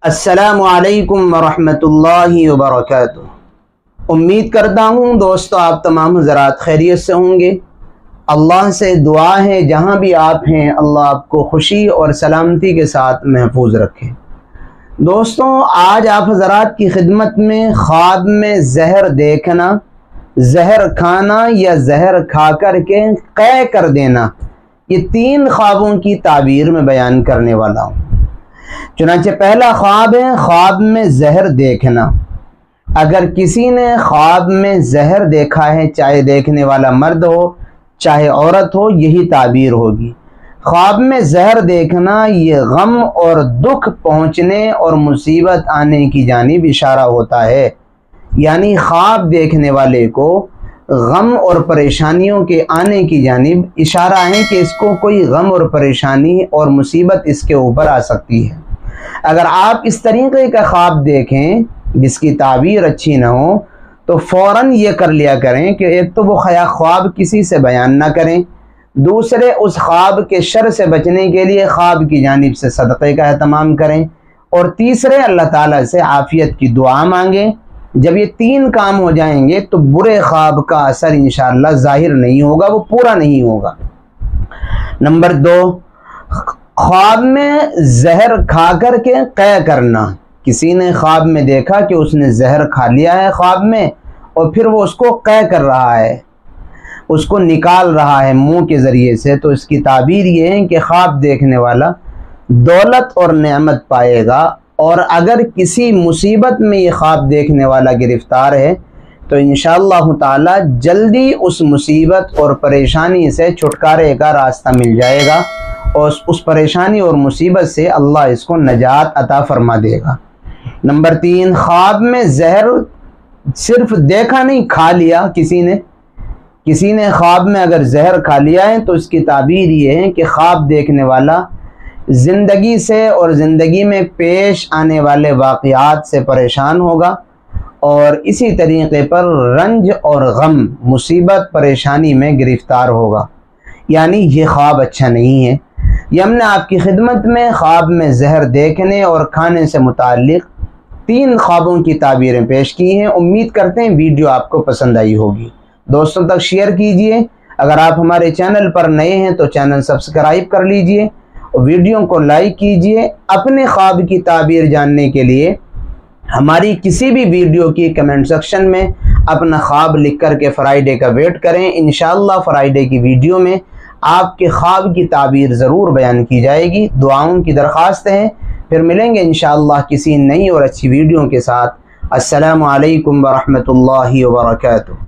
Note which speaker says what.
Speaker 1: السلام علیکم ورحمۃ اللہ وبرکاتہ۔ امید کرتا ہوں دوستو آپ تمام حضرات خیریت سے ہوں گے۔ اللہ سے دعا ہے جہاں بھی آپ ہیں اللہ آپ کو خوشی اور سلامتی کے ساتھ محفوظ رکھے۔ دوستو آج آپ حضرات کی خدمت میں خواب میں زہر دیکھنا، زہر کھانا یا زہر کھا کر کے قے کر دینا، یہ 3 خوابوں کی تعبیر میں بیان کرنے والا ہوں۔ چنانچہ پہلا خواب ہے خواب میں زہر دیکھنا۔ اگر کسی نے خواب میں زہر دیکھا ہے، چاہے دیکھنے والا مرد ہو چاہے عورت ہو، یہی تعبیر ہوگی۔ خواب میں زہر دیکھنا یہ غم اور دکھ پہنچنے اور مصیبت آنے کی جانب اشارہ ہوتا ہے، یعنی خواب دیکھنے والے کو غم اور پریشانیوں کے آنے کی جانب اشارہ ہے کہ اس کو کوئی غم اور پریشانی اور مصیبت اس کے اوپر آ سکتی ہے۔ اگر آپ اس طریقے کا خواب دیکھیں جس کی تعبیر اچھی نہ ہو تو فوراً یہ کر لیا کریں کہ ایک تو وہ خواب کسی سے بیان نہ کریں، دوسرے اس خواب کے شر سے بچنے کے لیے خواب کی جانب سے صدقے کا اہتمام کریں، اور تیسرے اللہ تعالیٰ سے عافیت کی دعا مانگیں۔ جب یہ 3 کام ہو جائیں گے تو برے خواب کا اثر انشاءاللہ ظاہر نہیں ہوگا، وہ پورا نہیں ہوگا۔ نمبر 2، خواب میں زہر کھا کر کے قے کرنا۔ کسی نے خواب میں دیکھا کہ اس نے زہر کھا لیا ہے خواب میں، اور پھر وہ اس کو قے کر رہا ہے، اس کو نکال رہا ہے منہ کے ذریعے سے، تو اس کی تعبیر یہ ہے کہ خواب دیکھنے والا دولت اور نعمت پائے گا، اور اگر کسی مصیبت میں یہ خواب دیکھنے والا گرفتار ہے تو انشاءاللہ تعالی جلدی اس مصیبت اور پریشانی سے چھٹکارے کا راستہ مل جائے گا، اور اس پریشانی اور مصیبت سے اللہ اس کو نجات عطا فرما دے گا۔ نمبر 3، خواب میں زہر صرف دیکھا نہیں، کھا لیا کسی نے خواب میں اگر زہر کھا لیا ہے تو اس کی تعبیر یہ ہے کہ خواب دیکھنے والا زندگی سے اور زندگی میں پیش آنے والے واقعات سے پریشان ہوگا، اور اسی طریقے پر رنج اور غم، مصیبت پریشانی میں گرفتار ہوگا، یعنی یہ خواب اچھا نہیں ہے۔ یہ ہم نے آپ کی خدمت میں خواب میں زہر دیکھنے اور کھانے سے متعلق 3 خوابوں کی تعبیریں پیش کی ہیں۔ امید کرتے ہیں ویڈیو آپ کو پسند آئی ہوگی۔ دوستوں تک شیئر کیجئے۔ اگر آپ ہمارے چینل پر نئے ہیں تو چینل سبسکرائب کر لیجئے اور ویڈیو کو لائک کیجئے۔ اپنے خواب کی تعبیر جاننے کے لیے ہماری کسی بھی ویڈیو کی کمنٹ سیکشن میں اپنا خواب لکھ کر کے فرائیڈے کا ویٹ کریں۔ انشاءاللہ فرائیڈے کی ویڈیو میں آپ کے خواب کی تعبیر ضرور بیان کی جائے گی۔ دعاؤں کی درخواست ہے۔ پھر ملیں گے انشاءاللہ کسی نئی اور اچھی ویڈیو کے ساتھ۔ السلام علیکم ورحمۃ اللہ وبرکاتہ۔